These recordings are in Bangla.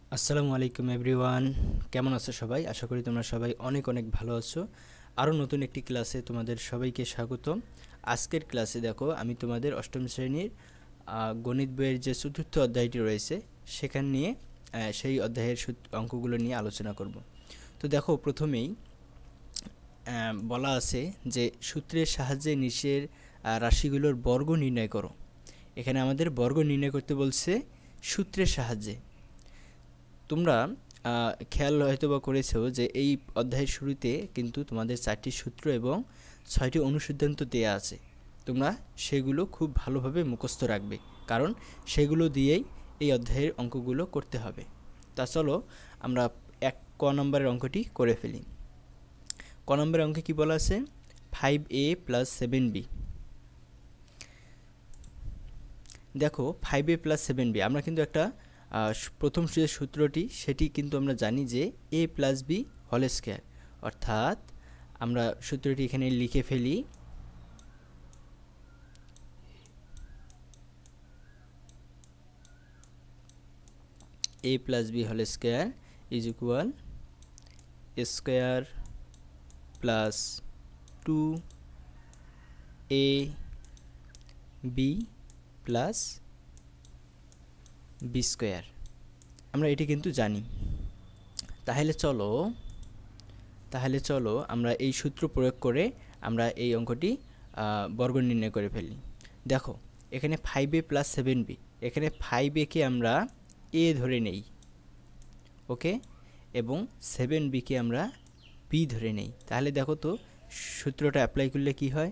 আসসালামু আলাইকুম এভরিওয়ান, কেমন আছো সবাই? আশা করি তোমরা সবাই অনেক অনেক ভালো আছো। আরও নতুন একটি ক্লাসে তোমাদের সবাইকে স্বাগতম। আজকের ক্লাসে দেখো আমি তোমাদের অষ্টম শ্রেণীর গণিত বইয়ের যে চতুর্থ অধ্যায়টি রয়েছে সেখান নিয়ে সেই অধ্যায়ের অঙ্কগুলো নিয়ে আলোচনা করব। তো দেখো প্রথমেই বলা আছে যে সূত্রের সাহায্যে নিচের রাশিগুলোর বর্গ নির্ণয় করো। এখানে আমাদের বর্গ নির্ণয় করতে বলছে সূত্রের সাহায্যে। তোমরা খেয়াল হয়তো বা করেছো যে এই অধ্যায়ের শুরুতে কিন্তু তোমাদের 4টি সূত্র এবং 6টি অনুসিদ্ধান্ত দেয়া আছে। তোমরা সেগুলো খুব ভালোভাবে মুখস্থ রাখবে, কারণ সেগুলো দিয়েই এই অধ্যায়ের অঙ্কগুলো করতে হবে। তা চলো আমরা ক নম্বরের অঙ্কটি করে ফেলি। ক নম্বরের অঙ্কে কি বলা আছে? 5a + 7b। দেখো 5a + 7b আমরা কিন্তু একটা প্রথম যে সূত্রটি সেটি কিন্তু আমরা জানি যে a + b হোল স্কয়ার, অর্থাৎ আমরা সূত্রটি এখানে লিখে ফেলি। a + b whole square is equal square plus 2ab plus b square. আমরা এটি কিন্তু জানি। তাহলে চলো আমরা এই সূত্র প্রয়োগ করে আমরা এই অঙ্কটি বর্গ নির্ণয় করে ফেলি। দেখো এখানে 5a + 7b, এখানে 5a কে আমরা a ধরে নেই, ওকে, এবং 7b কে আমরা b ধরে নেই। তাহলে দেখো তো সূত্রটা অ্যাপ্লাই করলে কি হয়?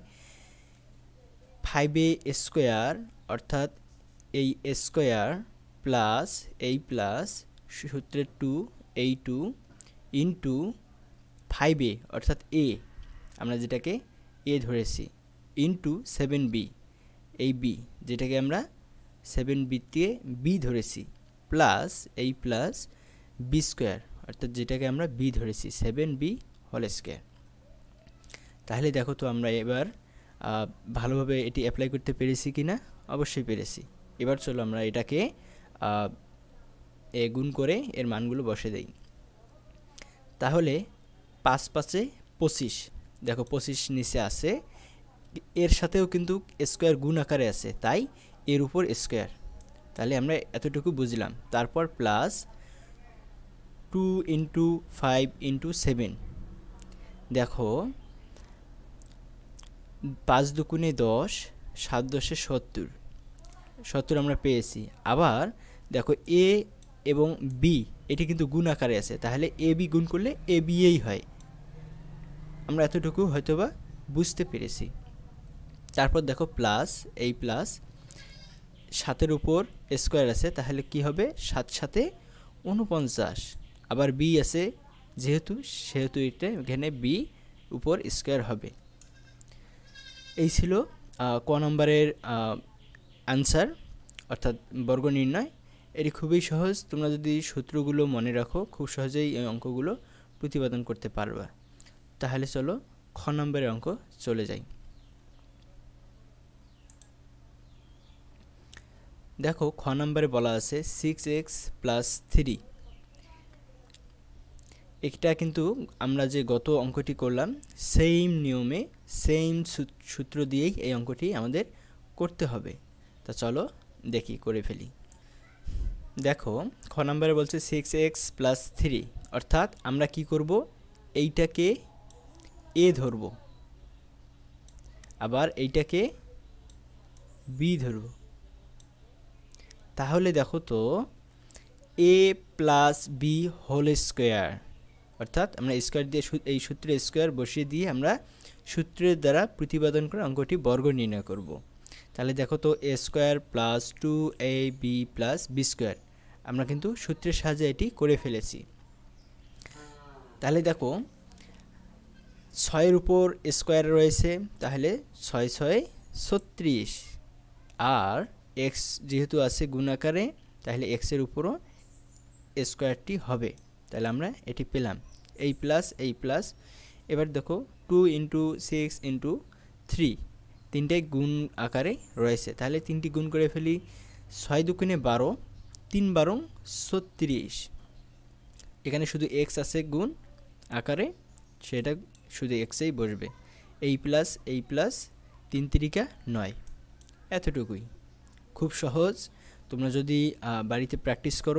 5a স্কয়ার অর্থাৎ এই স্কয়ার প্লাস এই প্লাস সূত্রের 2 এই 2 ইন্টু 5a অর্থাৎ a, আমরা যেটাকে a ধরেছি, ইন্টু 7b এই b যেটাকে আমরা 7b দিয়ে b ধরেছি, প্লাস এই প্লাস b স্কয়ার অর্থাৎ যেটাকে আমরা b ধরেছি 7b হোল স্কয়ার। তাহলে দেখো তো আমরা এবার ভালোভাবে এটি অ্যাপ্লাই করতে পেরেছি কি না? অবশ্যই পেরেছি। এবার চলো আমরা এটাকে গুণ করে এর মানগুলো বসে দেই। তাহলে 5 × 5 = 25। দেখো 25 নিচে আছে, এর সাথেও কিন্তু স্কয়ার গুণ আকারে আছে, তাই এর উপর স্কয়ার। তাহলে আমরা এতটুকু বুঝলাম। তারপর প্লাস 2 × 5 × 7। দেখো 5 × 2 = 10, 7 × 10 = 70, 70 আমরা পেয়েছি। আবার দেখো a এবং b এটি কিন্তু গুণ আকারে আছে, তাহলে a b গুণ করলে a b এই হয়। আমরা এতটুকু হয়তোবা বুঝতে পেরেছি। তারপর দেখো প্লাস এই প্লাস 7-এর উপর স্কয়ার আছে, তাহলে কি হবে? 7 × 7 = 49। আবার b আছে সেহেতু এটা এখানে b উপর স্কয়ার হবে। এই ছিল ক নম্বরের আনসার, অর্থাৎ বর্গ নির্ণয়। এটি খুবই সহজ, তোমরা যদি সূত্রগুলো মনে রাখো খুব সহজেই এই অঙ্কগুলো প্রতিপাদন করতে পারবা। তাহলে চলো খ নম্বরের অঙ্ক চলে যাই। দেখো খ নম্বরে বলা আছে 6x + 3। এটা কিন্তু আমরা যে গত অঙ্কটি করলাম সেম নিয়মে সেম সূত্র দিয়েই এই অঙ্কটি আমাদের করতে হবে। তা চলো দেখি করে ফেলি। দেখো খ নম্বরে বলছে 6x + 3, অর্থাৎ আমরা কি করব? এইটাকে a ধরব, আবার এইটাকে b ধরব। তাহলে দেখো তো a + b হোল স্কয়ার, অর্থাৎ আমরা স্কয়ার দিয়ে এই সূত্রে স্কয়ার বসিয়ে দিয়ে আমরা সূত্রের দ্বারা প্রতিপাদন করে অঙ্কটি বর্গ নির্ণয় করব। তাহলে দেখো তো a² + 2ab + b², আমরা কিন্তু সূত্রের সাহায্যে এটি করে ফেলেছি। তাহলে দেখো 6-এর উপর স্কয়ার রয়েছে, তাহলে 6 × 6 = 36, আর x যেহেতু আছে গুণ আকারে, তাহলে x এর উপরও স্কয়ারটি হবে। তাহলে আমরা এটি পেলাম, এই প্লাস এই প্লাস। এবার দেখো 2 × 6 × 3, তিনটাই গুণ আকারে রয়েছে, তাহলে তিনটি গুণ করে ফেলি। 6 × 2 = 12, 3 × 12 = 36, এখানে শুধু এক্স আছে গুণ আকারে, সেটা শুধু এক্সেই বসবে। এই প্লাস 3 তিরিকা 9, এতটুকুই। খুব সহজ। তোমরা যদি বাড়িতে প্র্যাকটিস করো,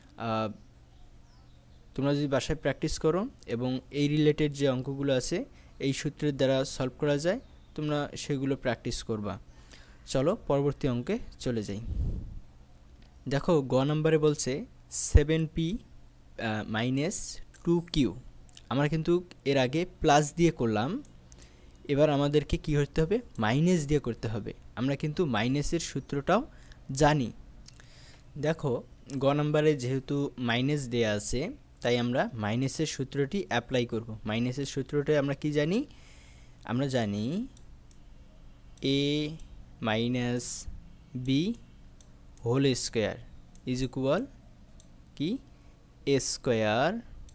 বাসায় প্র্যাকটিস করো এবং এই রিলেটেড যে অঙ্কগুলো আছে এই সূত্রের দ্বারা সলভ করা যায়, তোমরা সেগুলো প্র্যাকটিস করবা। চলো পরবর্তী অঙ্কে চলে যাই। দেখো গ নম্বরে বলছে 7p মাইনাস 2q। আমরা কিন্তু এর আগে প্লাস দিয়ে করলাম, এবার আমাদেরকে কি করতে হবে? মাইনাস দিয়ে করতে হবে। আমরা কিন্তু মাইনাসের সূত্রটাও জানি। দেখো গ নম্বরে যেহেতু মাইনাস দেয়া আছে, তাই আমরা মাইনাসের সূত্রটি অ্যাপ্লাই করব। মাইনাসের সূত্রটা আমরা কি জানি? আমরা জানি a minus b whole square is equal কি এ স্কোয়ার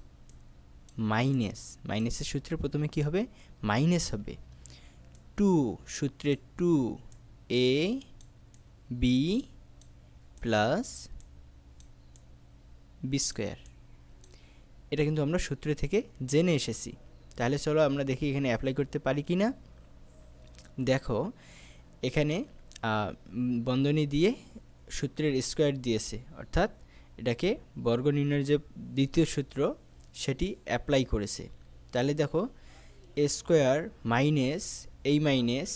মাইনাসের সূত্রে প্রথমে কি হবে? মাইনাস হবে। 2 সূত্রে 2a B plus b square, এটা কিন্তু আমরা সূত্র থেকে জেনে এসেছি। তাহলে চলো আমরা দেখি এখানে অ্যাপ্লাই করতে পারি কি না। দেখো এখানে বন্ধনী দিয়ে সূত্রের স্কোয়ার দিয়েছে, অর্থাৎ এটাকে বর্গ নির্ণয়ের যে দ্বিতীয় সূত্র সেটি অ্যাপ্লাই করেছে। তাহলে দেখো এ স্কোয়ার মাইনাস এই মাইনাস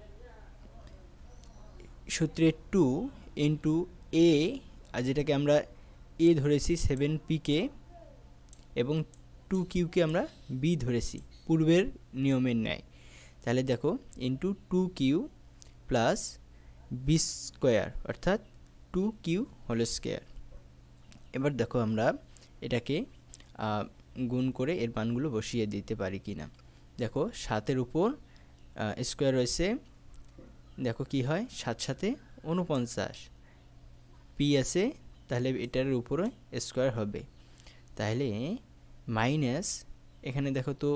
সূত্রে 2 ইন্টু এ, আর যেটাকে আমরা এ ধরেছি 7pকে, এবং 2qকে আমরা বি ধরেছি পূর্বের নিয়মের ন্যায়। তাহলে দেখো into 2q plus b square, অর্থাৎ 2q হোল স্কোয়ার। এবার দেখো আমরা এটাকে গুণ করে এর মানগুলো বসিয়ে দিতে পারি কি না। দেখো 7-এর উপর স্কোয়ার রয়েছে, দেখো কি হয় 7 7 49, পি আছে, তাহলে এটার উপরে স্কোয়ার হবে। তাহলে মাইনাস এখানে দেখো তো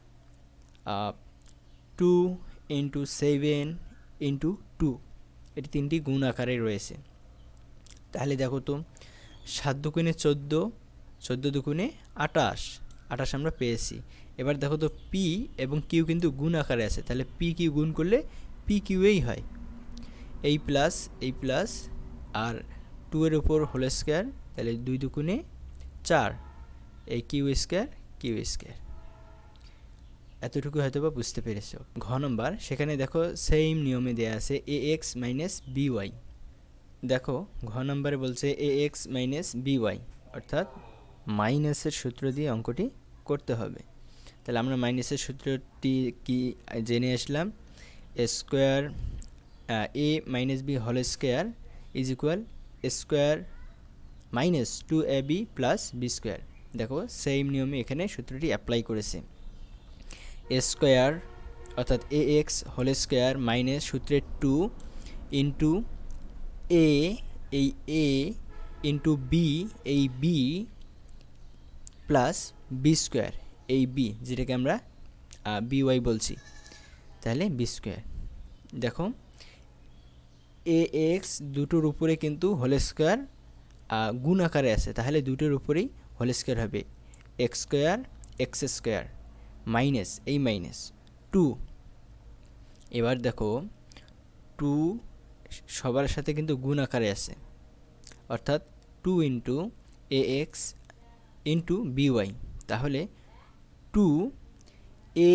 2 ইন্টু 7 ইন্টু 2, এটি তিনটি গুণ আকারে রয়েছে। তাহলে দেখো তো 7 দুগুণে 14, 14 দুগুণে 28, 28 আমরা পেয়েছি। এবার দেখো তো পি এবং কিউ কিন্তু গুণ আকারে আছে, তাহলে পি কিউ গুণ করলে পি কিউই হয়। এই প্লাস আর 2 এর উপর হোল স্কোয়ার, তাহলে 2 দুগুণে 4, এই কিউ স্কোয়ার। এতটুকু হয়তো বা বুঝতে পেরেছো। ঘ নম্বর, সেখানে দেখো সেম নিয়মে দেয়া আছে a x minus b y. দেখো ঘ নম্বরে বলছে a x minus b y, অর্থাৎ মাইনাসের সূত্র দিয়ে অঙ্কটি করতে হবে। তাহলে আমরা মাইনাসের সূত্রটি কি জেনে আসলাম? A square a minus b whole square is equal square minus 2ab plus b square. দেখো সেম নিয়মে এখানে সূত্রটি অ্যাপ্লাই করেছে। এ স্কোয়ার অর্থাৎ a x whole square minus সূত্রে 2 ইন্টু এ, এই এ ইন্টু বি, এই বি প্লাস বি স্কোয়ার, এই বি যেটাকে আমরা বি ওয়াই বলছি, তাহলে বি স্কোয়ার। দেখো এ এক্স দুটোর উপরে কিন্তু হোল স্কোয়ার গুণ আকারে আছে, তাহলে দুটোর উপরেই হোল স্কোয়ার হবে। এক্স স্কোয়ার মাইনাস এই মাইনাস 2। এবার দেখো 2 সবার সাথে কিন্তু গুণ আকারে আছে, অর্থাৎ 2 into a x into b y, তাহলে 2 এ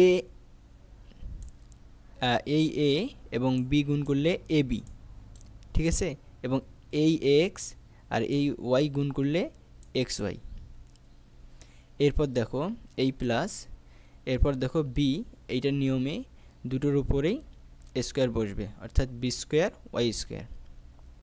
এই এ এবং বি গুণ করলে এ বি, ঠিক আছে, এবং এই এক্স আর এই ওয়াই গুণ করলে এক্স ওয়াই। এরপর দেখো এই প্লাস, এরপর দেখো বি, এইটার নিয়মে দুটোর উপরেই স্কোয়ার বসবে, অর্থাৎ বি স্কোয়ার ওয়াই স্কোয়ার।